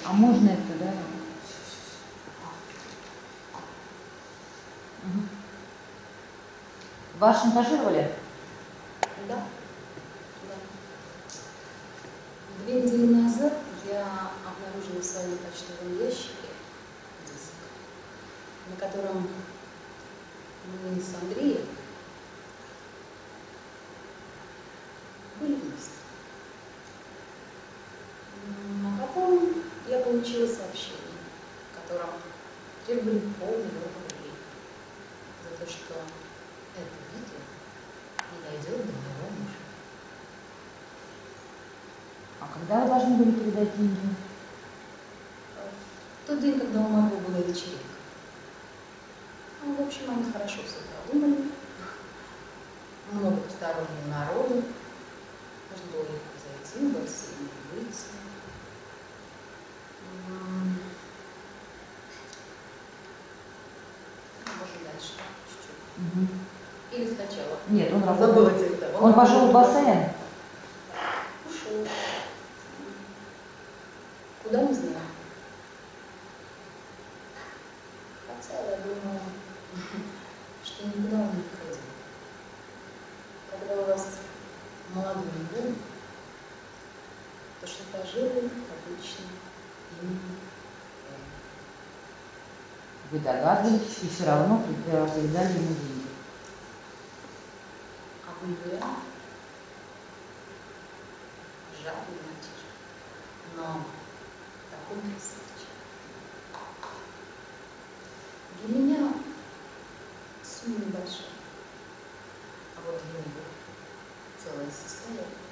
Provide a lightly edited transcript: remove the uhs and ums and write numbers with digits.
А можно это, да? Угу. Вас шантажировали? Да. Да. 2 недели назад я обнаружила в своем почтовом ящике диск, на котором мы с Андреем были вместе. А потом я получила сообщение, в котором требовали полный рублей за то, что это видео не дойдет до моего мужа. А когда вы должны были передать деньги? В тот день, когда у Марго была вечеринка. Ну, в общем, они хорошо все продумали. Много постороннего народу. Можно было легко зайти в бассейн и выйти. Можно дальше чуть-чуть. Угу. Или сначала. Нет, он работал. Забыла тебя. Он пошел в бассейн? Ушел. Куда, не знаю. Хотя я думаю, что никуда он не ходил. Когда у вас молодой дом, то шантажирует обычно именно он. Вы догадываетесь и все равно передали ему деньги. А Бульвариан жадный мальчишка, но такой красавчик. Для меня сумма небольшая, а вот для него целая система.